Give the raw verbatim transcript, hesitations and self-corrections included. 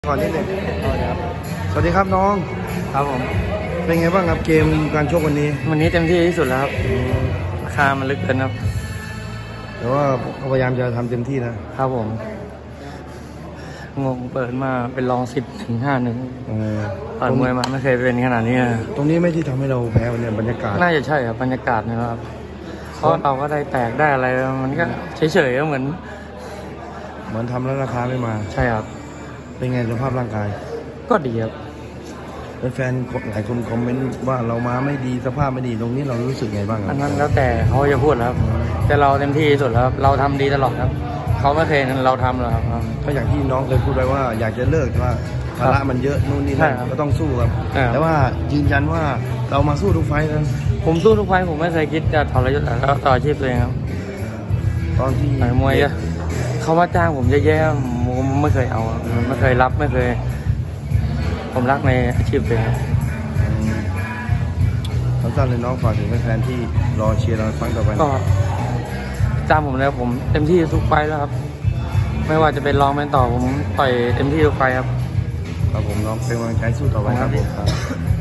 ก่อนนิดหนึ่งสวัสดีครับน้องครับผมเป็นไงบ้างครับเกมการชกวันนี้วันนี้เต็มที่ที่สุดแล้วครับราคามันลึกเกินครับแต่ว่าพยายามจะทำเต็มที่นะครับผมงงเปิดมาเป็นรองสิบถึงห้าหนึ่งผ่านมวยมาไม่เคยเป็นขนาดนี้ตรงนี้ไม่ที่ทำให้เราแพ้วันนี้บรรยากาศน่าจะใช่ครับบรรยากาศนะครับเพราะเราก็ได้แตกได้อะไรมันก็เฉยๆก็เหมือนเหมือนทำแล้วราคาไม่มาใช่ครับเป็นไงสภาพร่างกายก็ดีครับแฟนหลายคนคอมเมนต์ว่าเรามาไม่ดีสภาพไม่ดีตรงนี้เรารู้สึกไงบ้างอันนั้นแล้วแต่เขาจะพูดครับแต่เราเต็มที่สุดแล้วเราทำดีตลอดครับเขาไม่เคยเราทำหรอกครับก็อย่างที่น้องเคยพูดไว้ว่าอยากจะเลิกว่าภาระมันเยอะนู่นนี่นั่นก็ต้องสู้ครับแต่ว่ายืนยันว่าเรามาสู้ทุกไฟต์นะผมสู้ทุกไฟต์ผมไม่เคยคิดจะทรยศต่ออาชีพตัวเองครับตอนที่ต่อยมวยเขาว่าจ้างผมแย่ๆผมไม่เคยเอาไม่เคยรับไม่เคยผมรักในอาชีพตัวเองสั้นๆเลยน้องฝากถึงแฟนๆที่รอเชียร์เราฟังต่อไปก็จ้างผมแล้วผมเต็มที่ทุกไฟต์แล้วครับไม่ว่าจะเป็นรองเป็นต่อผมต่อยเต็มที่ทุกไฟต์ครับครับผมน้องเป็นกำลังใจสู้ต่อไปครับผม